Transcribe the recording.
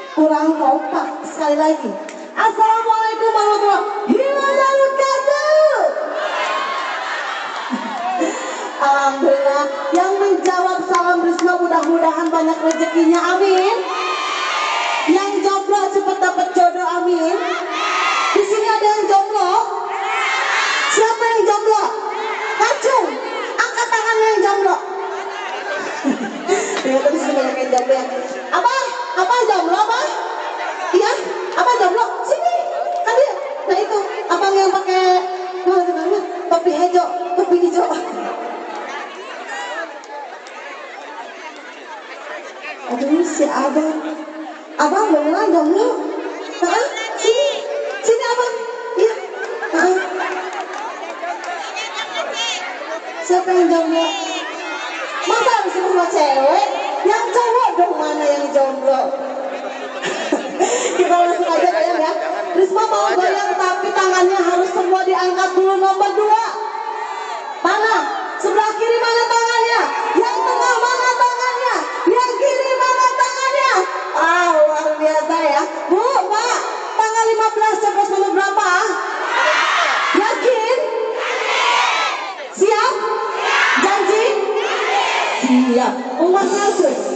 kurang kompak. Sekali lagi, assalamualaikum warahmatullahi wabarakatuh. Alhamdulillah, yang menjawab salam Risma mudah-mudahan banyak rezekinya, amin. Yang jomblo cepat dapat jodoh, amin. Di sini ada yang jomblo? Siapa yang jomblo? Kacung, angkat tangannya yang jomblo. Ya tadi sini banyak yang jomblo ya. Apa jomblo apa? Iya, apa jomblo? Sini, kan dia. Nah itu, abang yang pakai topi hijau, topi hijau. Aduh si abang beneran jomblo? Sini abang, iya. Siapa yang jomblo? Masa harus semua cewek? Yang cowok dong, mana yang jomblo? Kita langsung aja goyang ya. Risma mau goyang tapi tangannya harus semua diangkat dulu. Nomor 2 mana? Sebelah kiri mana tangannya? Yang tengah mana tangannya? Yang kiri mana tangannya? Luar biasa ya. Bu, Pak, tanggal 15 ceplos nomor berapa? Yakin? Siap? Janji? Siap. Umat nasib.